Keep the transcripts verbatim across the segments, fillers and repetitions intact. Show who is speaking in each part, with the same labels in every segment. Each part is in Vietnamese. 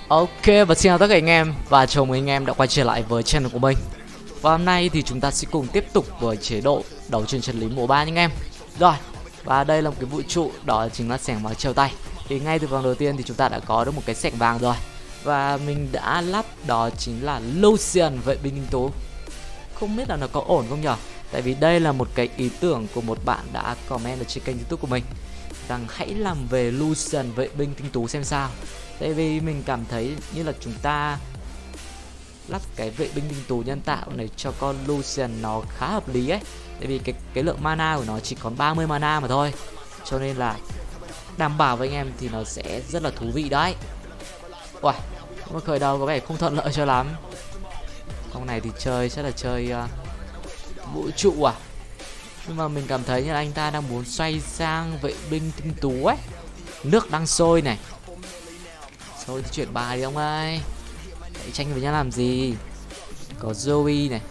Speaker 1: Ok, và xin chào tất cả anh em và chào mừng anh em đã quay trở lại với channel của mình. Và hôm nay thì chúng ta sẽ cùng tiếp tục với chế độ đấu trường chân lý mùa ba nha anh em. Rồi, và đây là một cái vũ trụ, đó chính là xẻng vàng treo tay. Thì ngay từ vòng đầu tiên thì chúng ta đã có được một cái xẻng vàng rồi. Và mình đã lắp đó chính là Lucian vệ binh tinh tú. Không biết là nó có ổn không nhở? Tại vì đây là một cái ý tưởng của một bạn đã comment ở trên kênh YouTube của mình rằng hãy làm về Lucian vệ binh tinh tú xem sao. Tại vì mình cảm thấy như là chúng ta lắp cái vệ binh tinh tú nhân tạo này cho con Lucian nó khá hợp lý ấy. Tại vì cái cái lượng mana của nó chỉ còn ba mươi mana mà thôi. Cho nên là đảm bảo với anh em thì nó sẽ rất là thú vị đấy. Uầy, mà khởi đầu có vẻ không thuận lợi cho lắm. Con này thì chơi chắc là chơi uh, vũ trụ à. Nhưng mà mình cảm thấy như là anh ta đang muốn xoay sang vệ binh tinh tú ấy. Nước đang sôi này. Thôi thì chuyển bài đi ông ơi. Hãy tranh với nhau làm gì. Có Zoe này.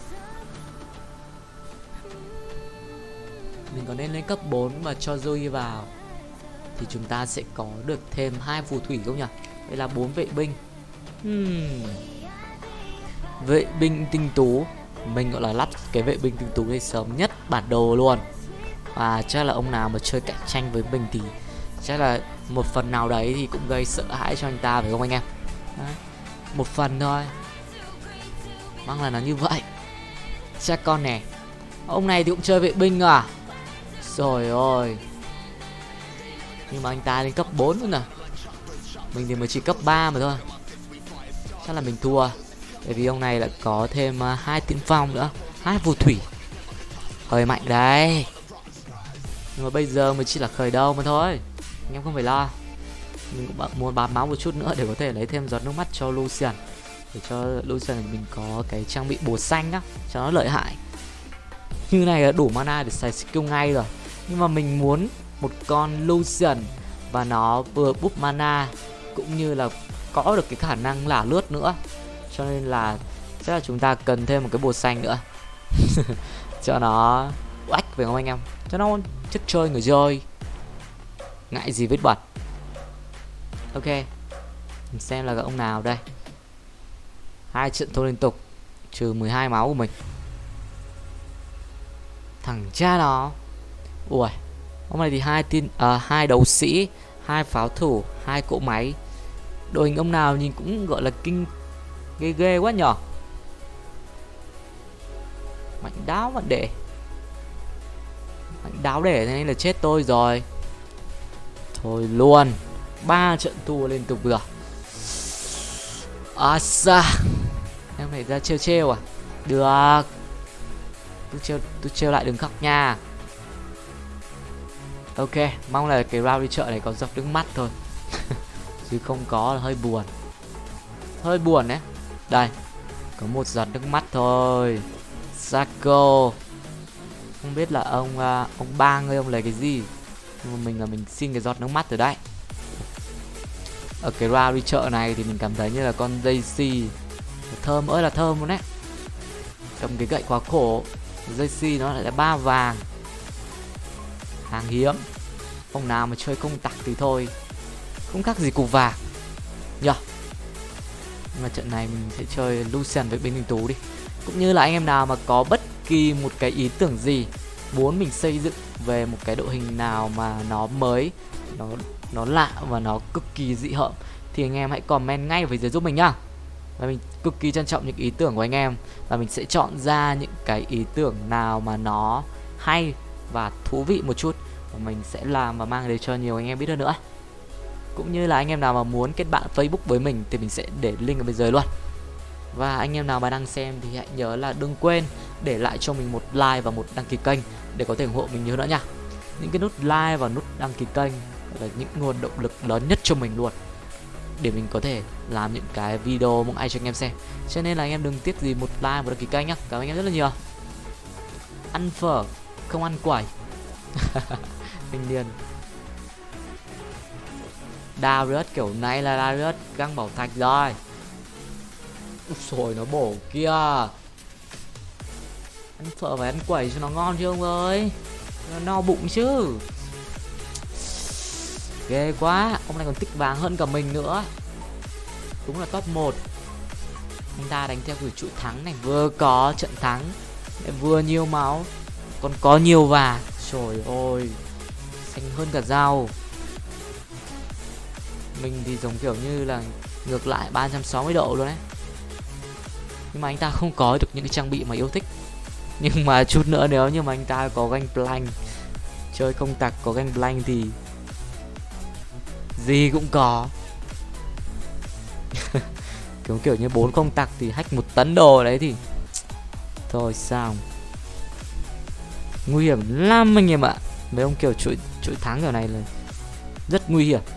Speaker 1: Mình có nên lên cấp bốn và cho Zoe vào thì chúng ta sẽ có được thêm hai phù thủy không nhỉ? Đây là bốn vệ binh. hmm. Vệ binh tinh tú. Mình gọi là lắp cái vệ binh tinh tú này sớm nhất bản đồ luôn. Và chắc là ông nào mà chơi cạnh tranh với mình thì chắc là một phần nào đấy thì cũng gây sợ hãi cho anh ta phải không anh em? Đấy. Một phần thôi. Mong là nó như vậy. Chắc con này. Ông này thì cũng chơi vệ binh à? Rồi ôi. Nhưng mà anh ta lên cấp bốn nữa nè. Mình thì mới chỉ cấp ba mà thôi. Chắc là mình thua. Bởi vì ông này lại có thêm uh, hai tiên phong nữa, hai phù thủy. Hơi mạnh đấy. Nhưng mà bây giờ mới chỉ là khởi đầu mà thôi. Anh em không phải lo. Mình cũng muốn bám máu một chút nữa để có thể lấy thêm giọt nước mắt cho Lucian. Để cho Lucian mình có cái trang bị bồ xanh á, cho nó lợi hại. Như này là đủ mana để xài skill ngay rồi. Nhưng mà mình muốn một con Lucian và nó vừa búp mana cũng như là có được cái khả năng lả lướt nữa. Cho nên là chắc là chúng ta cần thêm một cái bồ xanh nữa. Cho nó oách phải không anh em? Cho nó chất chơi người chơi. Ngại gì vết bẩn. Ok, mình xem là ông nào đây. Hai trận thua liên tục, trừ mười hai máu của mình. Thằng cha nó. Ui, ông này thì hai tin à, hai đấu sĩ, hai pháo thủ, hai cỗ máy. Đội hình ông nào nhìn cũng gọi là kinh ghê ghê quá nhở. Mạnh đáo mà để Mạnh đáo để nên là chết tôi rồi. Thôi luôn. Ba trận thua liên tục rồi. À xa. Em này ra trêu trêu à? Được. Tôi trêu, tôi trêu lại đừng khóc nha. Ok, mong là cái round đi chợ này có giọt nước mắt thôi. Chứ không có là hơi buồn. Hơi buồn đấy. Đây, có một giọt nước mắt thôi. Sako. Không biết là ông uh, ông Bang ơi, ông lấy cái gì. Nhưng mà mình là mình xin cái giọt nước mắt rồi đấy. Ở cái round đi chợ này thì mình cảm thấy như là con Daisy thơm ơi là thơm luôn đấy. Cầm cái gậy quá khổ. Daisy nó lại là ba vàng. Hàng hiếm. Ông nào mà chơi công tặc thì thôi, không khác gì cục vàng nhờ. Nhưng mà trận này mình sẽ chơi Lucian với bên tinh tú đi. Cũng như là anh em nào mà có bất kỳ một cái ý tưởng gì muốn mình xây dựng về một cái đội hình nào mà nó mới, nó nó lạ và nó cực kỳ dị hợm thì anh em hãy comment ngay về dưới giúp mình nhá. Và mình cực kỳ trân trọng những ý tưởng của anh em. Và mình sẽ chọn ra những cái ý tưởng nào mà nó hay và thú vị một chút, và mình sẽ làm và mang đến cho nhiều anh em biết hơn nữa. Cũng như là anh em nào mà muốn kết bạn Facebook với mình thì mình sẽ để link ở bên dưới luôn. Và anh em nào mà đang xem thì hãy nhớ là đừng quên để lại cho mình một like và một đăng ký kênh để có thể ủng hộ mình nhiều nữa nha. Những cái nút like và nút đăng ký kênh là những nguồn động lực lớn nhất cho mình luôn, để mình có thể làm những cái video mong ai cho anh em xem. Cho nên là anh em đừng tiếc gì một like, một đăng ký kênh nhá. Cảm ơn anh em rất là nhiều. Ăn phở, không ăn quẩy. Thanh niên Darius kiểu này là Darius găng bảo thạch rồi. Úi xồi, nó bổ kia. Ăn phở phải ăn quẩy cho nó ngon chứ ông ơi. Nó no bụng chứ. Ghê quá. Ông này còn tích vàng hơn cả mình nữa. đúng là top một. Anh ta đánh theo kiểu trụ thắng này, vừa có trận thắng, vừa nhiều máu, còn có nhiều vả. Trời ơi, xanh hơn cả rau. Mình thì giống kiểu như là ngược lại ba trăm sáu mươi độ luôn đấy. Nhưng mà anh ta không có được những cái trang bị mà yêu thích. Nhưng mà chút nữa nếu như mà anh ta có Gangplank, chơi công tặc có Gangplank thì gì cũng có. kiểu kiểu như bốn công tặc thì hack một tấn đồ đấy thì thôi sao. Nguy hiểm lắm anh em ạ. Mấy ông kiểu chuỗi chuỗi thắng kiểu này là rất nguy hiểm.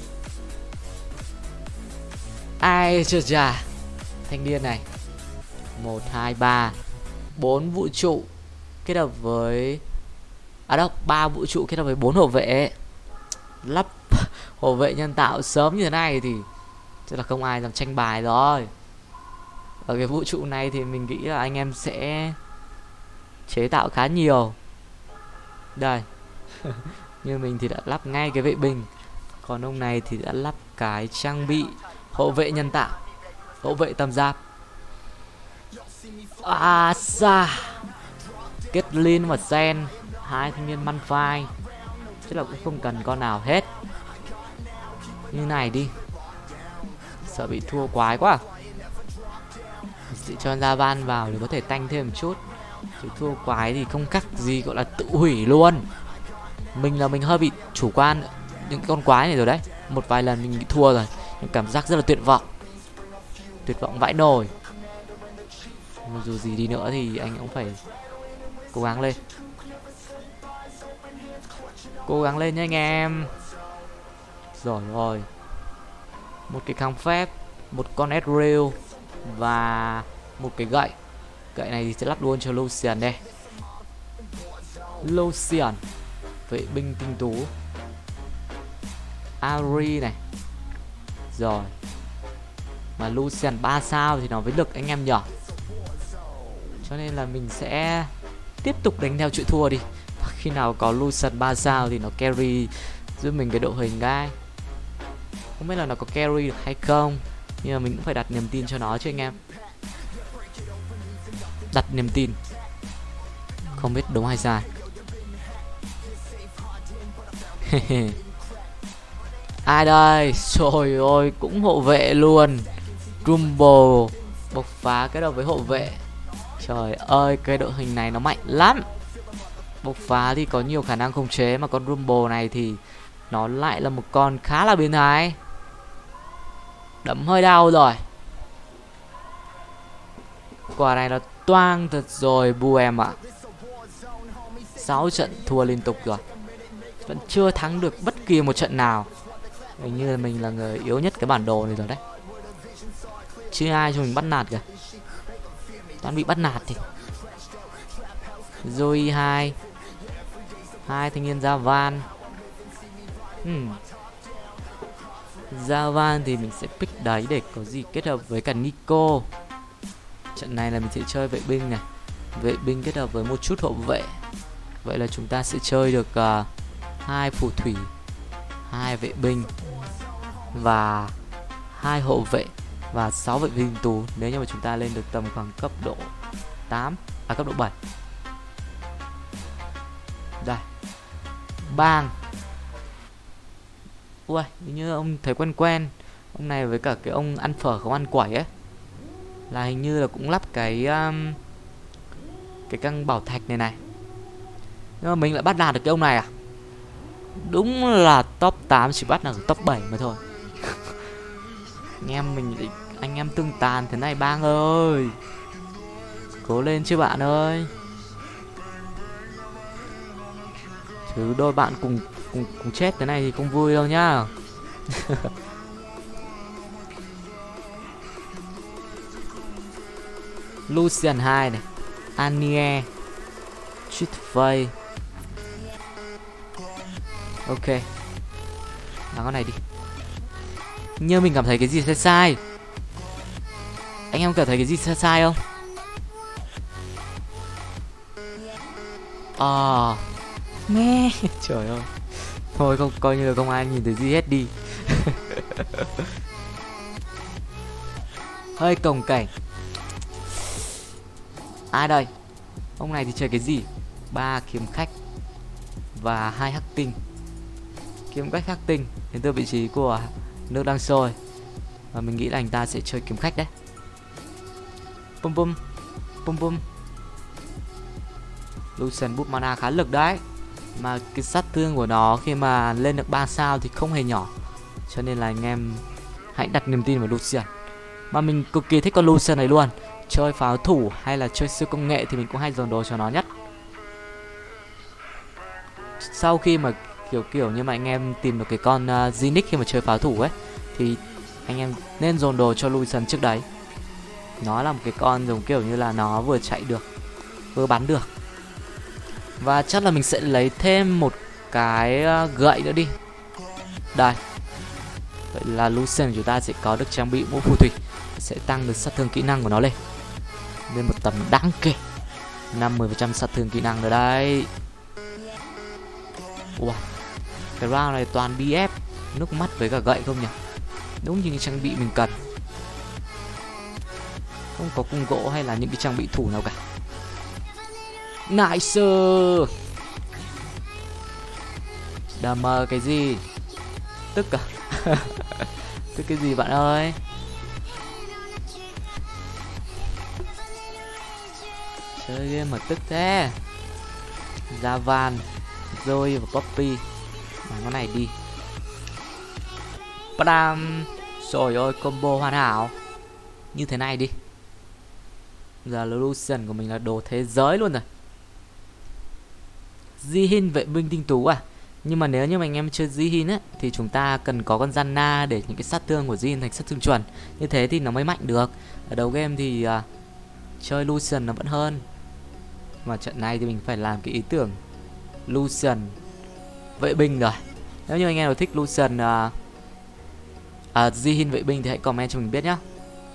Speaker 1: Ai chà chà, thanh niên này. Một, hai, ba, bốn vũ trụ kết hợp với à đâu, ba vũ trụ kết hợp với bốn hộ vệ. Lắp hộ vệ nhân tạo sớm như thế này thì chắc là không ai dám tranh bài rồi. Ở cái vũ trụ này thì mình nghĩ là anh em sẽ chế tạo khá nhiều. Đây. Như mình thì đã lắp ngay cái vệ binh. Còn ông này thì đã lắp cái trang bị hộ vệ nhân tạo, hộ vệ tầm giáp. À xa. Caitlyn và Zen, hai thanh niên man phai. Chứ là cũng không cần con nào hết. Như này đi. Sợ bị thua quái quá. Mình sẽ cho ra van vào để có thể tanh thêm một chút. Chứ thua quái thì không khác gì gọi là tự hủy luôn. Mình là mình hơi bị chủ quan những con quái này rồi đấy. Một vài lần mình bị thua rồi, nhưng cảm giác rất là tuyệt vọng. Tuyệt vọng vãi nồi. Nhưng dù gì đi nữa thì anh cũng phải cố gắng lên. Cố gắng lên nha anh em. Rồi rồi. Một cái kháng phép, một con Ezreal và một cái gậy. Gậy này thì sẽ lắp luôn cho Lucian đây. Lucian, vệ binh tinh tú. Ari này. Rồi. Mà Lucian ba sao thì nó với lực anh em nhỉ. Cho nên là mình sẽ tiếp tục đánh theo chuỗi thua đi. Khi nào có Lucian ba sao thì nó carry giúp mình cái độ hình gai. Không biết là nó có carry được hay không, nhưng mà mình cũng phải đặt niềm tin cho nó chứ anh em. Đặt niềm tin. Không biết đúng hay sai. Ai đây? Trời ơi, cũng hộ vệ luôn. Rumble bộc phá cái đầu với hộ vệ. Trời ơi, cái đội hình này nó mạnh lắm. Bộc phá thì có nhiều khả năng khống chế, mà con Rumble này thì nó lại là một con khá là biến thái. Đấm hơi đau rồi. Quả này nó toang thật rồi bu em ạ. Sáu trận thua liên tục rồi, vẫn chưa thắng được bất kỳ một trận nào. Hình như là mình là người yếu nhất cái bản đồ này rồi đấy. Chưa ai cho mình bắt nạt kìa. Toàn bị bắt nạt thì. Rồi hai Hai thanh niên ra van. hmm. Ra van thì mình sẽ pick đấy để có gì kết hợp với cả Nico. Trận này là mình sẽ chơi vệ binh này, vệ binh kết hợp với một chút hộ vệ. Vậy là chúng ta sẽ chơi được uh, hai phù thủy, hai vệ binh và hai hộ vệ và sáu vệ binh tú. Nếu như mà chúng ta lên được tầm khoảng cấp độ tám, à cấp độ bảy. Đây. Bang. Ui, như ông thấy quen quen. Ông này với cả cái ông ăn phở không ăn quẩy ấy, là hình như là cũng lắp cái um, cái căng bảo thạch này này. Nhưng mà mình lại bắt đạt được cái ông này à? Đúng là top tám chỉ bắt được top bảy mà thôi. Anh em mình, anh em tương tàn thế này Bang ơi. Cố lên chứ bạn ơi. Chứ đôi bạn cùng cùng cùng chết thế này thì không vui đâu nhá. Lucian hai này, Anie, Chitfay. Ok, làm con này đi. Nhưng mình cảm thấy cái gì sai sai. Anh em cảm thấy cái gì sai sai không? Ờ à, mẹ. Trời ơi. Thôi không, coi như là không ai nhìn thấy gì hết đi. hơi cồng kềnh. Ai đây? Ông này thì chơi cái gì? Ba kiếm khách và hai hắc tinh. Kiếm khách hắc tinh đến từ vị trí của nước đang sôi, và mình nghĩ là anh ta sẽ chơi kiếm khách đấy. Pum pum pum pum. Lucian boost mana khá lực đấy, mà cái sát thương của nó khi mà lên được ba sao thì không hề nhỏ, cho nên là anh em hãy đặt niềm tin vào Lucian. Mà mình cực kỳ thích con Lucian này luôn. Chơi pháo thủ hay là chơi siêu công nghệ thì mình cũng hay dồn đồ cho nó nhất. Sau khi mà kiểu kiểu như mà anh em tìm được cái con uh, Zinix khi mà chơi pháo thủ ấy, thì anh em nên dồn đồ cho Lucian trước đấy. Nó là một cái con giống kiểu như là nó vừa chạy được vừa bắn được. Và chắc là mình sẽ lấy thêm một cái uh, gậy nữa đi. Đây. Vậy là Lucian của chúng ta sẽ có được trang bị mũ phù thủy, sẽ tăng được sát thương kỹ năng của nó lên lên một tầm đáng kể, năm mươi phần trăm sát thương kỹ năng rồi đấy. Wow, cái round này toàn bê ép, nước mắt với cả gậy không nhỉ? Đúng như những trang bị mình cần, không có cung gỗ hay là những cái trang bị thủ nào cả. Nice. Đầm mơ cái gì? Tức à? Tức cái gì bạn ơi? Chơi game mà tức thế. Javan, Zoe và Poppy. Bán con này đi. Padam. Trời ơi, combo hoàn hảo. Như thế này đi. Giờ Lucian của mình là đồ thế giới luôn rồi. Jihin vệ binh tinh tú à? Nhưng mà nếu như mà anh em chơi Jihin á, thì chúng ta cần có con Zanna để những cái sát thương của Jihin thành sát thương chuẩn. Như thế thì nó mới mạnh được. Ở đầu game thì uh, chơi Lucian nó vẫn hơn. Mà trận này thì mình phải làm cái ý tưởng Lucian vệ binh rồi. Nếu như anh em nào thích Lucian uh, uh, Jihin vệ binh thì hãy comment cho mình biết nhá.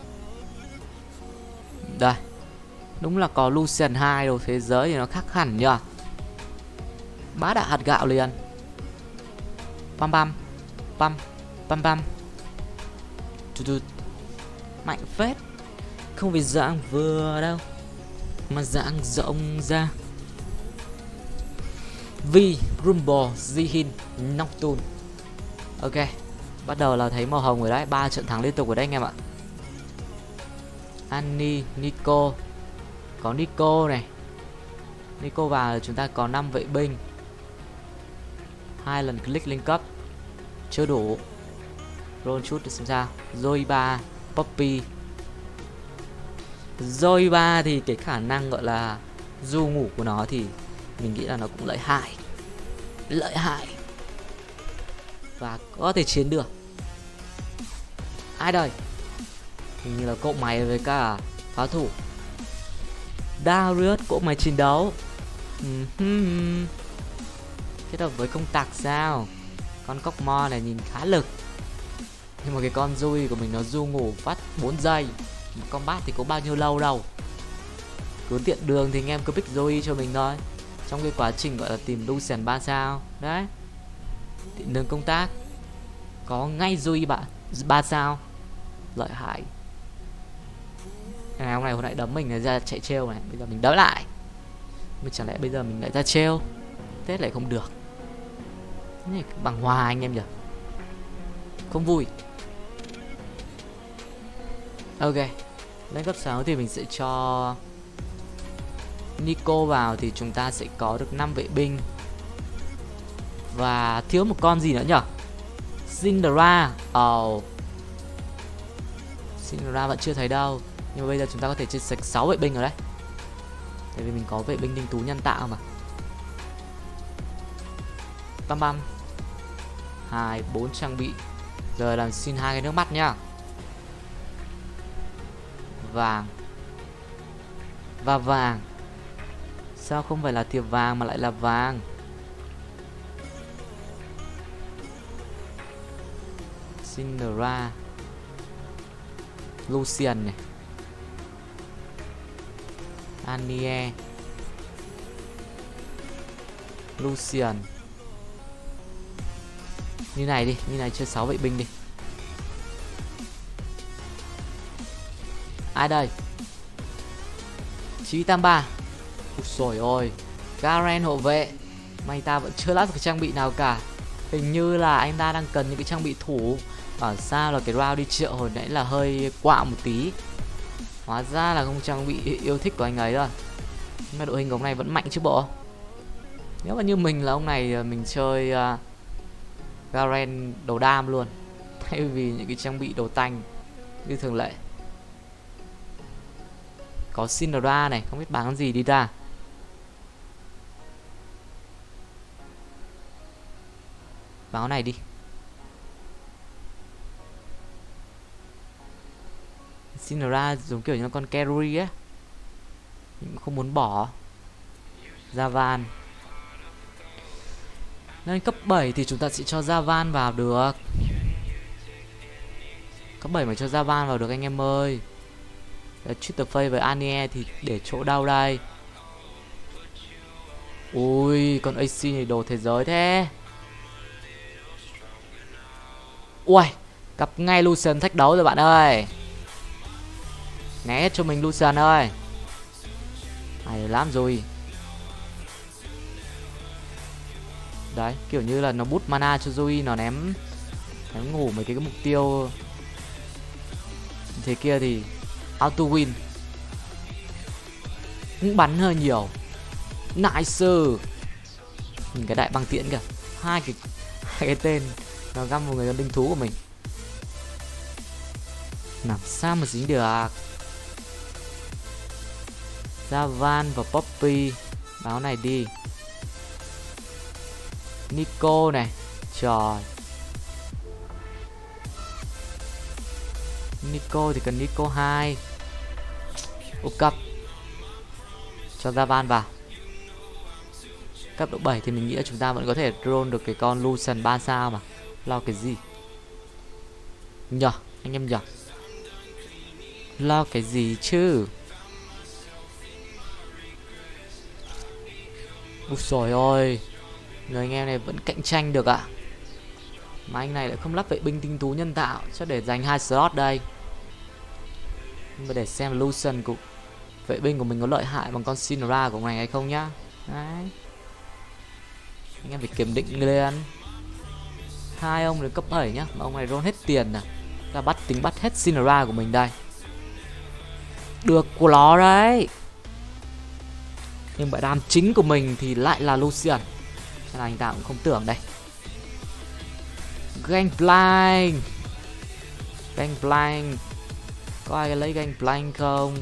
Speaker 1: Đây. Đúng là có Lucian hai đồ thế giới thì nó khác hẳn nhỉ. Bá đạo hạt gạo liền. Pam pam pam pam pam. Mạnh phết. Không phải dạng vừa đâu, mà dạng rộng ra. Vi Rumble Jihin Nocturne. Ok, bắt đầu là thấy màu hồng rồi đấy. Ba trận thắng liên tục rồi đấy anh em ạ. Annie, Nico. Có Nico này. Nico vào chúng ta có năm vệ binh, hai lần click lên cấp chưa đủ. Roll chút để xem sao. Zoe ba, Poppy. Zoe ba thì cái khả năng gọi là du ngủ của nó thì mình nghĩ là nó cũng lợi hại. Lợi hại. Và có thể chiến được. Ai đời? Hình như là cậu mày với cả pháo thủ. Darius cỗ máy chiến đấu. uh-huh. Kết hợp với công tạc sao? Con cóc mo này nhìn khá lực. Nhưng mà cái con Zoe của mình nó du ngủ phát bốn giây. Combat thì có bao nhiêu lâu đâu. Cứ tiện đường thì anh em cứ pick Zoe cho mình thôi. Trong cái quá trình gọi là tìm Lucian ba sao. Đấy. Tiện đường công tác có ngay Zoe bạn ba sao. Lợi hại. Ngày hôm nay hồi nãy đấm mình ra chạy trêu này, bây giờ mình đỡ lại. Nhưng chẳng lẽ bây giờ mình lại ra trêu, Tết lại không được. Cái này bằng hòa anh em nhỉ. Không vui. Ok, lên cấp sáu thì mình sẽ cho Nico vào thì chúng ta sẽ có được năm vệ binh. Và thiếu một con gì nữa nhỉ? Syndra. Oh. Syndra vẫn chưa thấy đâu. Nhưng mà bây giờ chúng ta có thể chơi sạch sáu vệ binh rồi đấy. Tại vì mình có vệ binh tinh tú nhân tạo mà. Bam bam. Hai, bốn trang bị. Giờ làm xin hai cái nước mắt nhá. Vàng. Và vàng. Sao không phải là thiệp vàng mà lại là vàng? Cinderella. Lucian này. Annie. Lucian. Như này đi, như này chơi sáu vệ binh đi. Ai đây? Chí tam ba. Ui xồi ôi, Garen hậu vệ. May ta vẫn chưa lắp được cái trang bị nào cả. Hình như là anh ta đang cần những cái trang bị thủ. Bảo sao là cái round đi chợ hồi nãy là hơi quạo một tí. Hóa ra là không trang bị yêu thích của anh ấy rồi. Nhưng mà đội hình của ông này vẫn mạnh chứ bộ. Nếu mà như mình là ông này mình chơi uh, Garen đầu đam luôn, thay vì những cái trang bị đầu tanh như thường lệ. Có Syndra này, không biết bán gì đi ra. Báo này đi. Syndra giống kiểu như con carry á, mình không muốn bỏ. Javan lên cấp bảy thì chúng ta sẽ cho Javan vào được. Cấp bảy mà cho Javan vào được anh em ơi. Twitter Face với Anie thì để chỗ đâu đây? Ui, con a xê này đồ thế giới thế. Ui, cặp ngay Lucian thách đấu rồi bạn ơi. Né hết cho mình Lucian ơi. Hay lắm rồi. Đấy, kiểu như là nó bút mana cho Zoe, nó ném ném ngủ mấy cái, cái mục tiêu thế kia thì auto win. Cũng bắn hơi nhiều. Nice. Nhìn cái đại băng tiễn kìa. Hai cái hai cái tên nó găm vào người con đinh thú của mình. Làm sao mà dính được. Javan và Poppy. Báo này đi. Nico này. Trời. Nico thì cần Nico hai. Ô cấp. Cho Javan vào. Cấp độ bảy thì mình nghĩ là chúng ta vẫn có thể roll được cái con Lucian ba sao mà. Lo cái gì nhờ anh em nhờ. Lo cái gì chứ. Ui xồi ôi, người anh em này vẫn cạnh tranh được ạ. À. Mà anh này lại không lắp vệ binh tinh tú nhân tạo, chắc để dành hai slot đây. Nhưng mà để xem Lucian của vệ binh của mình có lợi hại bằng con Syndra của ngành hay không nhá. Đấy, anh em phải kiểm định lên. Hai ông đến cấp bảy nhá, mà ông này roll hết tiền nè. Ta bắt tính bắt hết Syndra của mình đây. Được của nó đấy. Nhưng mà đam chính của mình thì lại là Lucian. Nên là anh ta cũng không tưởng đây. Gangplank. Gangplank. Có ai lấy Gangplank không?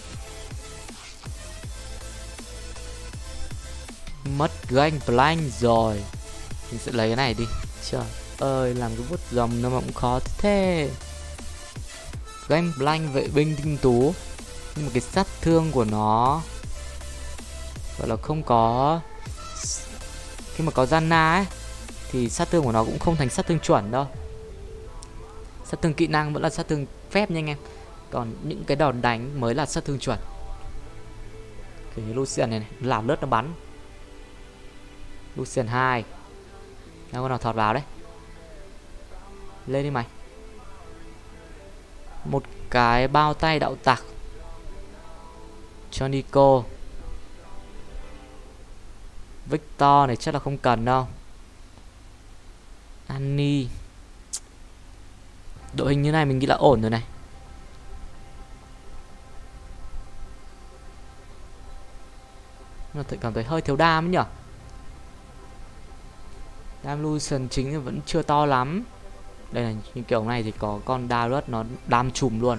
Speaker 1: Mất Gangplank rồi. Mình sẽ lấy cái này đi. Trời ơi, làm cái vuốt dòng nó mà cũng khó thế. Gangplank vệ binh tinh tú. Nhưng mà cái sát thương của nó gọi là không có. Khi mà có Janna ấy thì sát thương của nó cũng không thành sát thương chuẩn đâu. Sát thương kỹ năng vẫn là sát thương phép nha anh em. Còn những cái đòn đánh mới là sát thương chuẩn. Kiểu như Lucian này, này làm lướt nó bắn. Lucian hai. Nào con nào thọt vào đấy. Lên đi mày. Một cái bao tay đạo tặc cho Nico. Victor này chắc là không cần đâu. Annie. Đội hình như này mình nghĩ là ổn rồi này. Nó cảm thấy hơi thiếu đam ấy nhở. Đam Lucian chính thì vẫn chưa to lắm. Đây là những kiểu này thì có con Darius nó đam chùm luôn.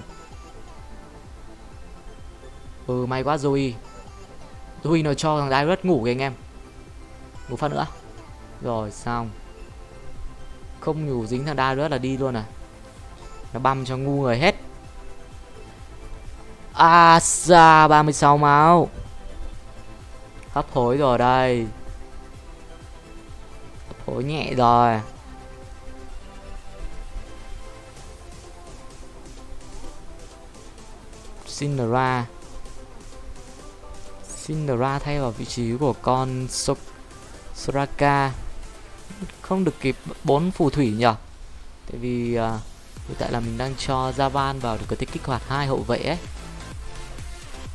Speaker 1: Ừ may quá Zoe. Zoe nó cho thằng Darius ngủ kìa anh em. Ngủ phát nữa. Rồi xong. Không ngủ dính thằng Darius là đi luôn à. Nó băm cho ngu người hết. À xa ba mươi sáu máu. Hấp hối rồi đây. Hấp hối nhẹ rồi. Syndra. Syndra thay vào vị trí của con so Soraka. Không được kịp bốn phù thủy nhỉ. Tại vì uh, hiện tại là mình đang cho Javan vào được có thể kích hoạt hai hậu vệ ấy.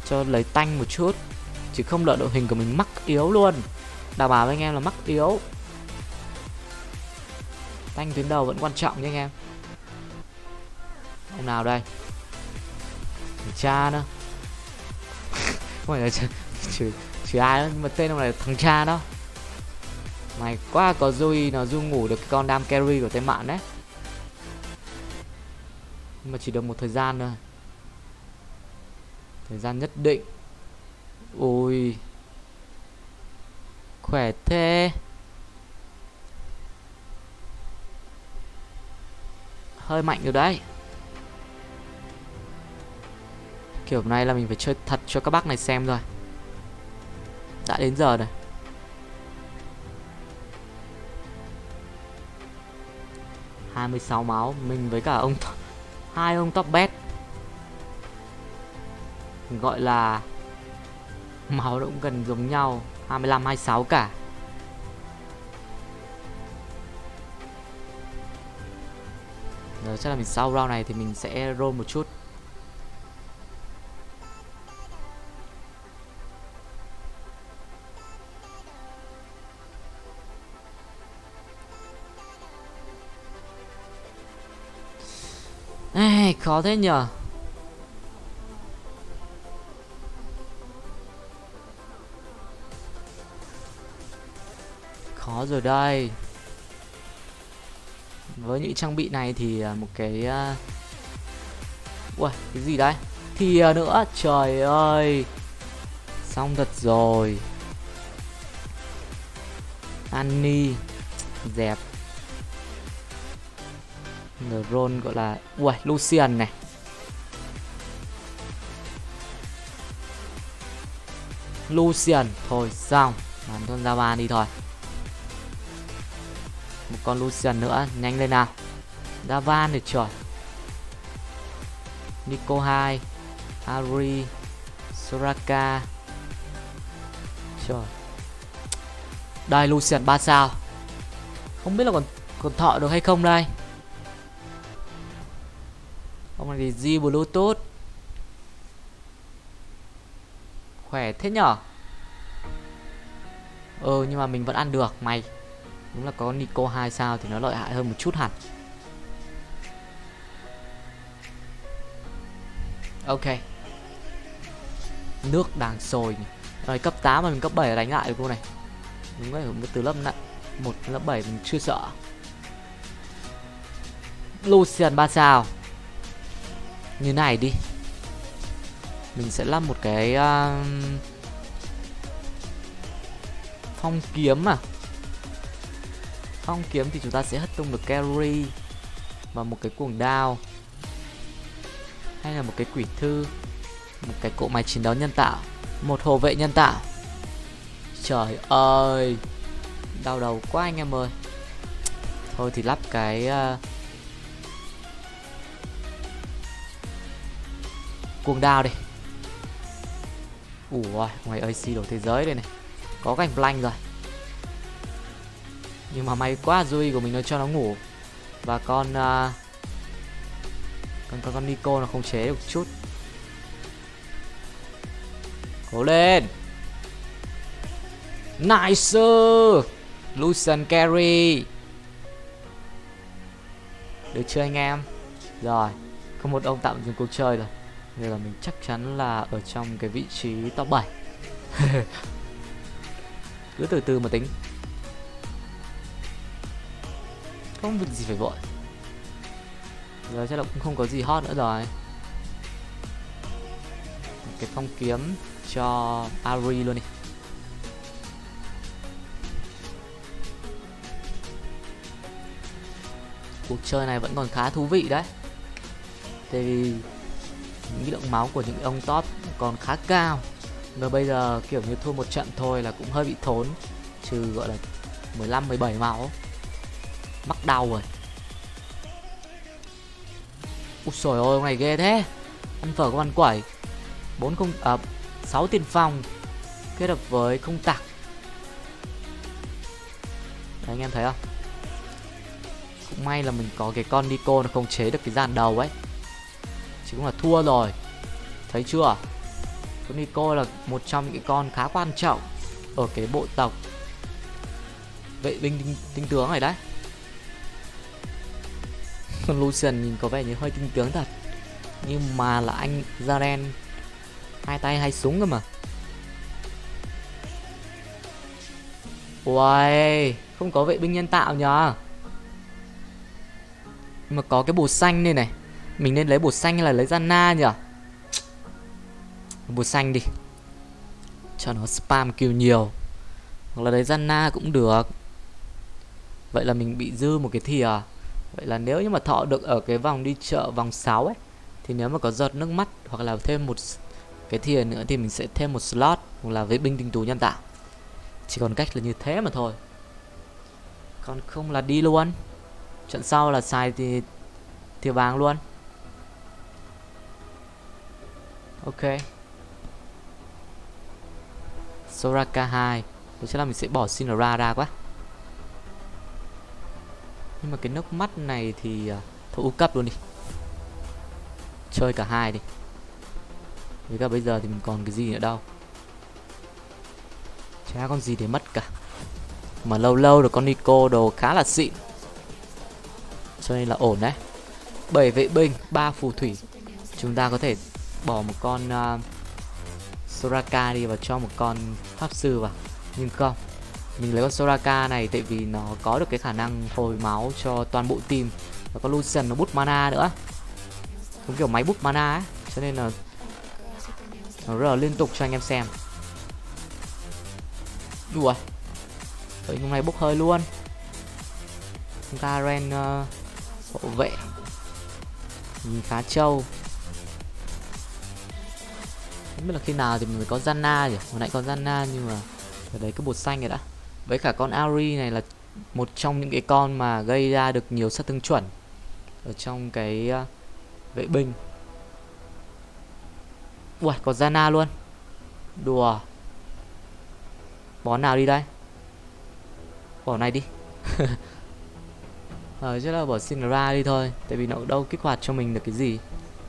Speaker 1: cho lấy tanh một chút, chứ không lỡ đội hình của mình mắc yếu luôn. Đảm bảo với anh em là mắc yếu. Tanh tuyến đầu vẫn quan trọng nha anh em. Ông nào đây? Thằng cha nữa. Không phải là chứ, chứ ai đó, nhưng mà tên ông này là thằng cha đó. Mày quá có Zoe nó du ngủ được cái con đam carry của tên mạng đấy. Nhưng mà chỉ được một thời gian thôi. Thời gian nhất định. Ui, khỏe thế. Hơi mạnh rồi đấy. Kiểu này là mình phải chơi thật cho các bác này xem thôi. Đã đến giờ rồi. hai mươi sáu máu. Mình với cả ông hai ông top bet, gọi là máu cũng gần giống nhau, hai mươi lăm hai mươi sáu cả. Giờ chắc là mình sau round này thì mình sẽ roll một chút. Ê, khó thế nhờ. Khó rồi đây. Với những trang bị này thì một cái uh... ui, cái gì đấy? Thìa nữa, trời ơi. Xong thật rồi. Annie dẹp. Roll gọi là ui, Lucian này. Lucian thôi xong, bán con ra ban đi thôi. Một con Lucian nữa, nhanh lên nào. Ra van thì trời. Nico hai, Ari, Soraka. Trời. Đây Lucian ba sao. Không biết là còn còn thọ được hay không đây. Ông này thì G Bluetooth. Khỏe thế nhở. Ừ, nhưng mà mình vẫn ăn được mày. Đúng là có Nico hai sao thì nó lợi hại hơn một chút hẳn. Ok. Nước đang sôi nhỉ. Rồi cấp tám mà mình cấp bảy đánh lại được cô này. Đúng rồi, từ lớp một lớp bảy mình chưa sợ. Lucian ba sao. Như này đi. Mình sẽ làm một cái uh, phong kiếm à. Phong kiếm thì chúng ta sẽ hất tung được carry và một cái cuồng đao, hay là một cái quỷ thư, một cái cỗ máy chiến đấu nhân tạo, một hộ vệ nhân tạo. Trời ơi, đau đầu quá anh em ơi. Thôi thì lắp cái uh, cuồng đao đi. Ủa, ngoài a xê đổ thế giới đây này. Có cảnh blank rồi. Nhưng mà may quá Zoe của mình nó cho nó ngủ. Và con uh, Con con, con Nico nó không chế được chút. Cố lên. Nice. Lucian carry. Được chưa anh em? Rồi, có một ông tạm dừng cuộc chơi rồi. Bây giờ mình chắc chắn là ở trong cái vị trí top bảy. Cứ từ từ mà tính. Không việc gì phải vội. Giờ chắc là cũng không có gì hot nữa rồi. Một cái phong kiếm cho Ari luôn đi. Cuộc chơi này vẫn còn khá thú vị đấy. Tại vì những lượng máu của những ông top còn khá cao. Mà bây giờ kiểu như thua một trận thôi là cũng hơi bị thốn. Trừ gọi là mười lăm mười bảy máu. Mắc đau rồi. Úi xồi ôi, ông này ghê thế. Ăn phở có ăn quẩy. bốn không à, sáu tiền phòng kết hợp với không tặc. Đấy, anh em thấy không? Cũng may là mình có cái con Nico nó không chế được cái dàn đầu ấy. Chứ cũng là thua rồi. Thấy chưa? Con Nico là một trong những cái con khá quan trọng ở cái bộ tộc vệ binh tinh, tinh tướng này đấy. Con Lucian nhìn có vẻ như hơi tinh tướng thật, nhưng mà là anh Garen hai tay hai súng cơ mà. Uầy, không có vệ binh nhân tạo nhờ. Nhưng mà có cái bột xanh đây này. Mình nên lấy bột xanh hay là lấy Janna nhỉ? Bột xanh đi, cho nó spam kill nhiều. Hoặc là lấy Janna cũng được. Vậy là mình bị dư một cái thìa. Vậy là nếu như mà thọ được ở cái vòng đi chợ vòng sáu ấy, thì nếu mà có giọt nước mắt hoặc là thêm một cái thìa nữa thì mình sẽ thêm một slot hoặc là vệ binh tinh tú nhân tạo. Chỉ còn cách là như thế mà thôi. Còn không là đi luôn. Trận sau là xài thì thìa vàng luôn. Ok. Soraka hai. Thế chắc là mình sẽ bỏ Sinara ra quá. Nhưng mà cái nước mắt này thì thôi ưu cấp luôn đi. Chơi cả hai đi. Với cả bây giờ thì mình còn cái gì nữa đâu. Chả con gì để mất cả. Mà lâu lâu được con Nico đồ khá là xịn, cho nên là ổn đấy. Bảy vệ binh, ba phù thủy. Chúng ta có thể bỏ một con uh, Soraka đi và cho một con pháp sư vào. Nhưng không, mình lấy con Soraka này tại vì nó có được cái khả năng hồi máu cho toàn bộ team. Và con Lucian nó bút mana nữa, cũng kiểu máy bút mana ấy, cho nên là nó rất là liên tục cho anh em xem. Đùa, tới hôm nay bốc hơi luôn. Garen uh, hộ vệ nhìn khá trâu. Không biết là khi nào thì mình mới có Janna nhỉ. Hồi nãy có Janna nhưng mà ở đấy cái bột xanh này đã. Với cả con Ari này là một trong những cái con mà gây ra được nhiều sát thương chuẩn ở trong cái uh, vệ binh. Ui, có Janna luôn. Đùa. Bỏ nào đi đây? Bỏ này đi. Ờ, chắc là bỏ Sinara đi thôi. Tại vì nó đâu kích hoạt cho mình được cái gì.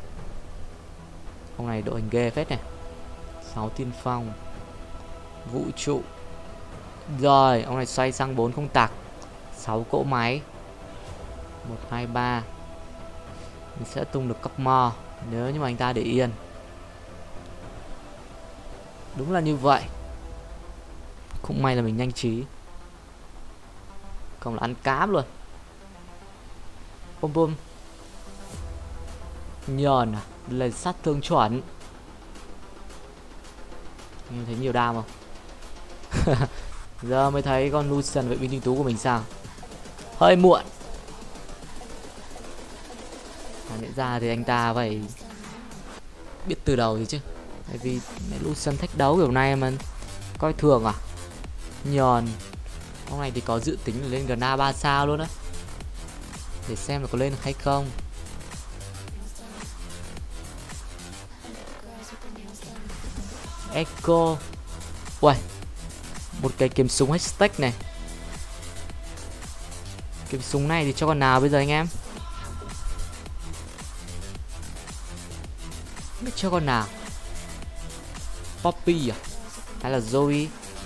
Speaker 1: Ông này đội hình ghê phết này. Sáu tiên phong, vũ trụ. Rồi, ông này xoay sang bốn không tặc. Sáu cỗ máy. Một, hai, ba. Mình sẽ tung được cấp mo nếu như mà anh ta để yên. Đúng là như vậy. Cũng may là mình nhanh trí. Không là ăn cám luôn. Bum bum. Nhờn à, là sát thương chuẩn. Em thấy nhiều đam không? Giờ mới thấy con Lucian vệ binh tinh tú của mình sao. Hơi muộn. À, nhận ra thì anh ta phải biết từ đầu gì chứ. Tại vì Lucian thách đấu kiểu này mà coi thường à. Nhờn. Hôm nay thì có dự tính là lên Gna ba sao luôn á. Để xem là có lên được hay không. Echo. Uầy, một cái kiếm súng hashtag này. Kiếm súng này thì cho con nào bây giờ anh em? Biết cho con nào? Poppy à? Hay là Zoe?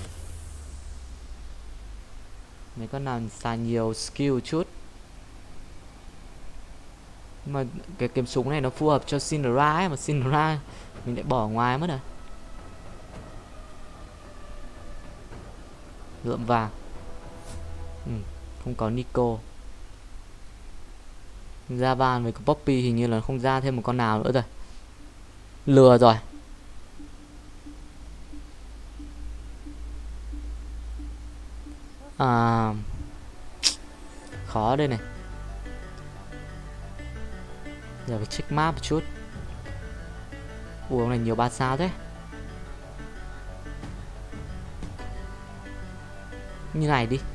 Speaker 1: Mấy con nào xài nhiều skill chút. Nhưng mà cái kiếm súng này nó phù hợp cho Syndra ấy. Mà Syndra mình lại bỏ ngoài mất rồi. Lượm vàng. Ừ, không có Nico. Ra van với con Poppy hình như là không ra thêm một con nào nữa rồi. Lừa rồi. À, khó đây này. Giờ phải check map một chút. Ủa, ông này nhiều ba sao thế. Như này đi.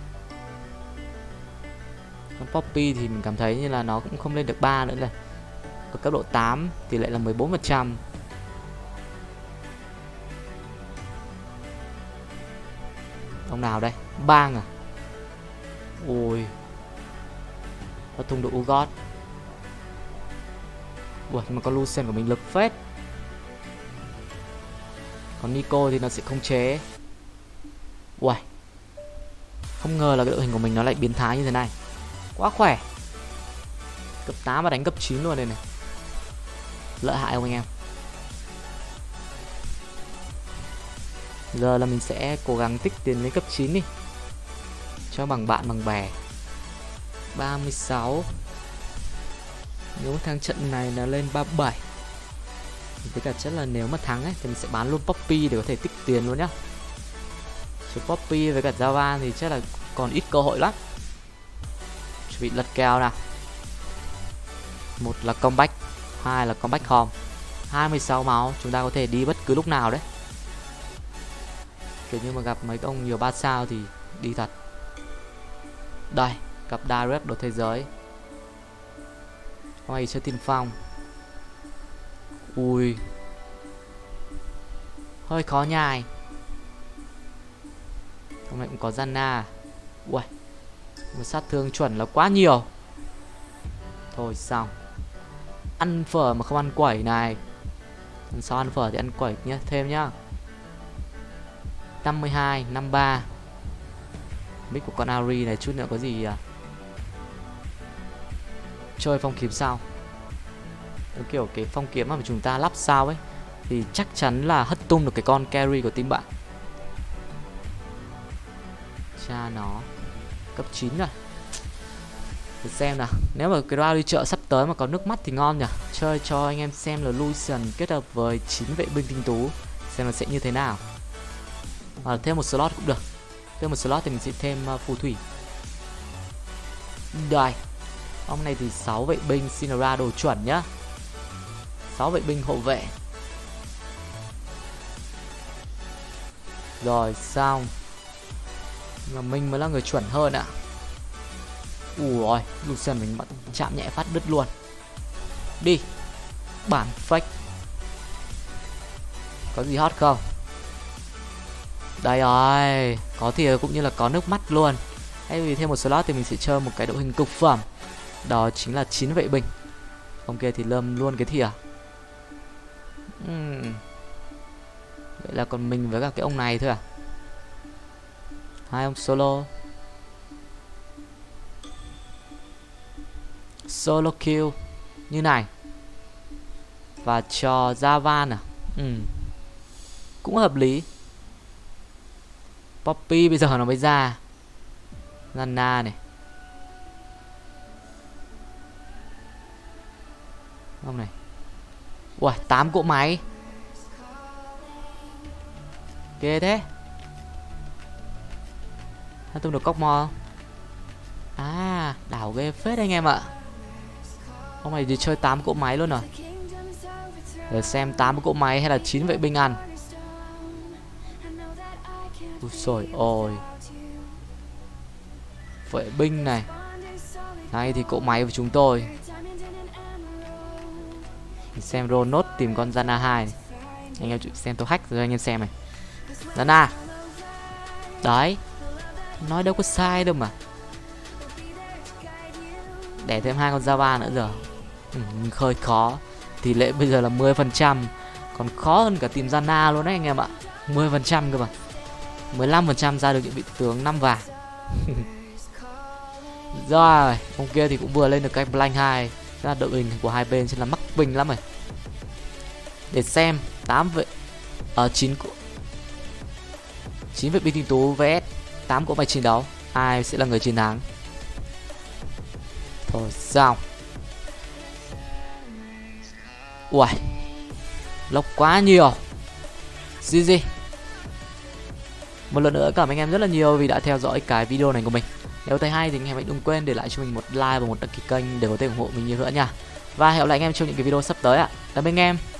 Speaker 1: Con Poppy thì mình cảm thấy như là nó cũng không lên được ba nữa rồi. Ở cấp độ tám tỷ lệ là mười bốn phần trăm. Ông nào đây? Bang à? Ôi, nó tung được Ugot. Ui, mà con Lucian của mình lực phết. Còn Nico thì nó sẽ khống chế. Uầy, không ngờ là cái đội hình của mình nó lại biến thái như thế này. Quá khỏe. Cấp tám mà đánh cấp chín luôn đây này. Lợi hại không anh em? Giờ là mình sẽ cố gắng tích tiền lên cấp chín đi, cho bằng bạn bằng bè. Ba mươi sáu. Nếu thằng trận này là lên ba mươi bảy. Với cả chất là nếu mà thắng ấy thì mình sẽ bán luôn Poppy để có thể tích tiền luôn nhá. Chứ Poppy với cả Java thì chắc là còn ít cơ hội lắm. Chuẩn bị lật kèo nào. Một là comeback, hai là comeback home. hai mươi sáu máu, chúng ta có thể đi bất cứ lúc nào đấy. Kiểu như mà gặp mấy ông nhiều ba sao thì đi thật. Đây, gặp Direct đồ thế giới. Hôm nay chơi tiên phong. Ui, hơi khó nhai. Hôm nay cũng có Zanna. Ui, một sát thương chuẩn là quá nhiều. Thôi xong. Ăn phở mà không ăn quẩy này. Lần sau ăn phở thì ăn quẩy nhé, thêm nhá. Năm mươi hai, năm mươi ba. Mic của con Ari này chút nữa có gì à? Chơi phong kiếm sao? Kiểu cái phong kiếm mà chúng ta lắp sao ấy thì chắc chắn là hất tung được cái con carry của team bạn. Cha nó cấp chín rồi. Để xem nào. Nếu mà cái round đi chợ sắp tới mà có nước mắt thì ngon nhỉ. Chơi cho anh em xem là Lucian kết hợp với chín vệ binh tinh tú, xem là sẽ như thế nào. À, thêm một slot cũng được. Thêm một slot thì mình sẽ thêm uh, phù thủy. Đây. Ông này thì sáu vệ binh xin ra đồ chuẩn nhá. sáu vệ binh hộ vệ. Rồi xong. Mà mình mới là người chuẩn hơn ạ. Ui ôi, Lucian mình chạm nhẹ phát đứt luôn. Đi. Bản fake. Có gì hot không? Đây rồi. Có thì cũng như là có nước mắt luôn. Hay vì thêm một slot thì mình sẽ chơi một cái đội hình cực phẩm. Đó chính là chín vệ binh. Ông kia thì lâm luôn cái thìa. uhm. Vậy là còn mình với cả cái ông này thôi à? Hai ông solo. Solo kill như này. Và cho Javan à? Ừ. Cũng hợp lý. Poppy bây giờ nó mới ra. Zanna này. Ông này. Ui, tám cỗ máy. Ghê thế. Hay tung được cóc mò. À, đảo ghê phết anh em ạ. Ông này thì chơi tám cỗ máy luôn rồi. Để xem tám cỗ máy hay là chín vệ binh ăn. Ui xồi ôi. Vệ binh này. Đây thì cỗ máy của chúng tôi. Mình xem Ronot tìm con Zanna hai này. Anh em xem tôi hack rồi anh em xem này. Zanna. Đấy. Nói đâu có sai đâu mà. Để thêm hai con Java nữa giờ. Ừ, hơi khó. Tỷ lệ bây giờ là mười phần trăm. Còn khó hơn cả tìm Zanna luôn đấy anh em ạ. mười phần trăm cơ mà. mười lăm phần trăm ra được những vị tướng năm vàng. Rồi, ông kia thì cũng vừa lên được cái blank hai. Ra đội hình của hai bên trên là mắc bình lắm rồi. Để xem tám vệ ở uh, chín chín vệ binh tinh tú vs tám cỗ máy chiến đấu, ai sẽ là người chiến thắng. Thôi xong. Ui, lốc quá nhiều. giê giê. Một lần nữa cảm ơn anh em rất là nhiều vì đã theo dõi cái video này của mình. Nếu thấy hay thì anh em hãy đừng quên để lại cho mình một like và một đăng ký kênh để có thể ủng hộ mình nhiều nữa nha. Và hẹn gặp lại anh em trong những cái video sắp tới ạ. Tạm biệt anh em.